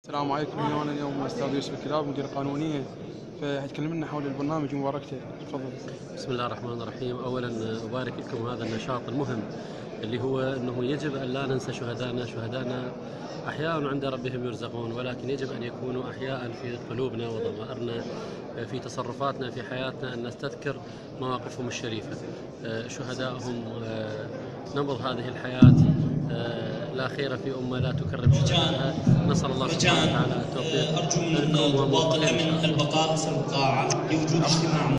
السلام عليكم. أنا اليوم أستاذ يوسف الكلاب مدير قانونية، فحيتكلم لنا حول البرنامج ومباركته. تفضل. بسم الله الرحمن الرحيم. أولا أبارك لكم هذا النشاط المهم اللي هو أنه يجب أن لا ننسى شهدائنا أحياء عند ربهم يرزقون، ولكن يجب أن يكونوا أحياء في قلوبنا وضمائرنا، في تصرفاتنا في حياتنا، أن نستذكر مواقفهم الشريفة. شهدائهم نبض هذه الحياة، لا خير في أمة لا تكرم شهدائها. نسأل الله سبحانه وتعالى التوفيق. أرجو من المواطن الأمن البقاء في القاعة لوجود اجتماع